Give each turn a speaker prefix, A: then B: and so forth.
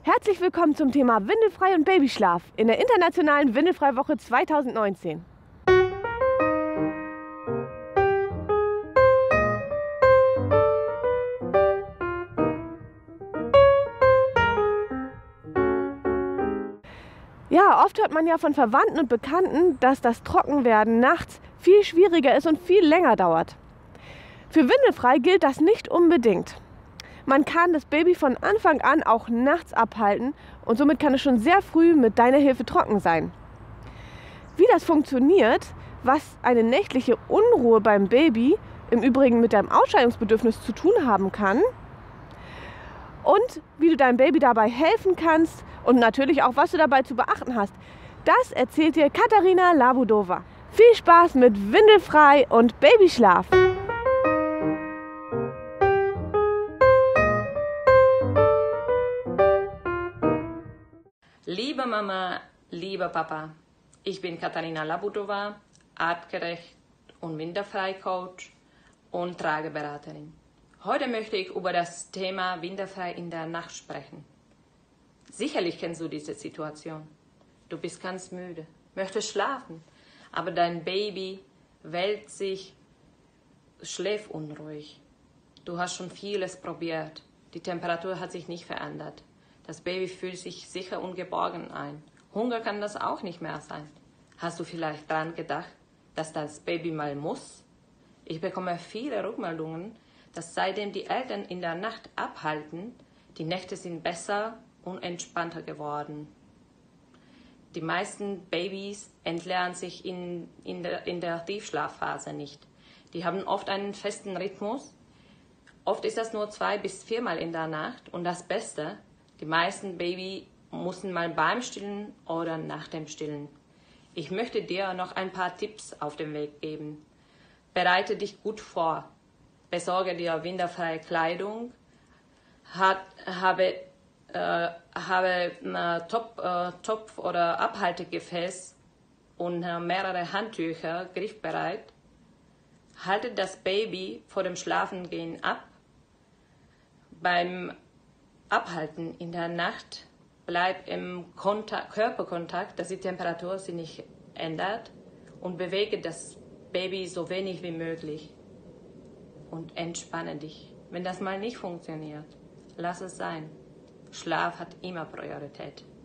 A: Herzlich willkommen zum Thema Windelfrei und Babyschlaf in der Internationalen Windelfreiwoche 2019. Ja, oft hört man ja von Verwandten und Bekannten, dass das Trockenwerden nachts viel schwieriger ist und viel länger dauert. Für Windelfrei gilt das nicht unbedingt. Man kann das Baby von Anfang an auch nachts abhalten und somit kann es schon sehr früh mit deiner Hilfe trocken sein. Wie das funktioniert, was eine nächtliche Unruhe beim Baby im Übrigen mit deinem Ausscheidungsbedürfnis zu tun haben kann und wie du deinem Baby dabei helfen kannst und natürlich auch, was du dabei zu beachten hast, das erzählt dir Katarina Labudova. Viel Spaß mit Windelfrei und Babyschlaf!
B: Liebe Mama, lieber Papa, ich bin Katarina Labudova, artgerecht und Windelfrei-Coach und Trageberaterin. Heute möchte ich über das Thema Windelfrei in der Nacht sprechen. Sicherlich kennst du diese Situation. Du bist ganz müde, möchtest schlafen, aber dein Baby wälzt sich, schläft unruhig. Du hast schon vieles probiert, die Temperatur hat sich nicht verändert. Das Baby fühlt sich sicher und geborgen ein. Hunger kann das auch nicht mehr sein. Hast du vielleicht daran gedacht, dass das Baby mal muss? Ich bekomme viele Rückmeldungen, dass seitdem die Eltern in der Nacht abhalten, die Nächte sind besser und entspannter geworden. Die meisten Babys entleeren sich in der Tiefschlafphase nicht. Die haben oft einen festen Rhythmus. Oft ist das nur 2 bis 4 Mal in der Nacht. Und das Beste, die meisten Babys müssen mal beim Stillen oder nach dem Stillen. Ich möchte dir noch ein paar Tipps auf den Weg geben. Bereite dich gut vor. Besorge dir windelfreie Kleidung. Habe Topf- oder Abhaltegefäß und mehrere Handtücher griffbereit. Halte das Baby vor dem Schlafengehen ab. Beim Abhalten in der Nacht bleib im Körperkontakt, dass die Temperatur sich nicht ändert und bewege das Baby so wenig wie möglich und entspanne dich. Wenn das mal nicht funktioniert, lass es sein. Schlaf hat immer Priorität.